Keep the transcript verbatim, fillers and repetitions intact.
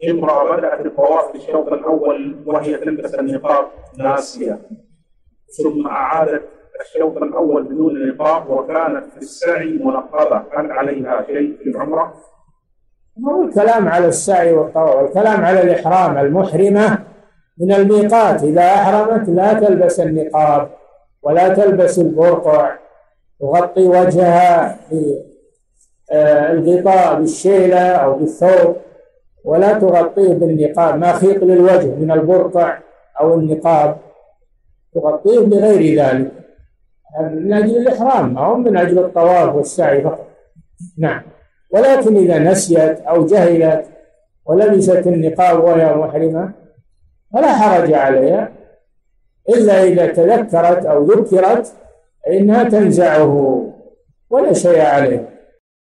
امرأة بدأت الطواف في الشوط الأول وهي تلبس النقاب ناسية، ثم أعادت الشوط الأول بدون نقاب وكانت في السعي منقبة، هل عليها شيء في العمرة؟ هو الكلام على السعي والطواف، الكلام على الإحرام. المحرمة من الميقات إذا أحرمت لا تلبس النقاب ولا تلبس البرقع، تغطي وجهها بالغطاء بالشيلة أو بالثوب، ولا تغطيه بالنقاب، ما خيط للوجه من البرقع أو النقاب، تغطيه بغير ذلك من أجل الإحرام أو من أجل الطواف والسعي فقط. نعم. ولكن إذا نسيت أو جهلت ولبست النقاب وهي محرمة فلا حرج عليها، إلا إذا تذكرت أو ذكرت فإنها تنزعه ولا شيء عليه.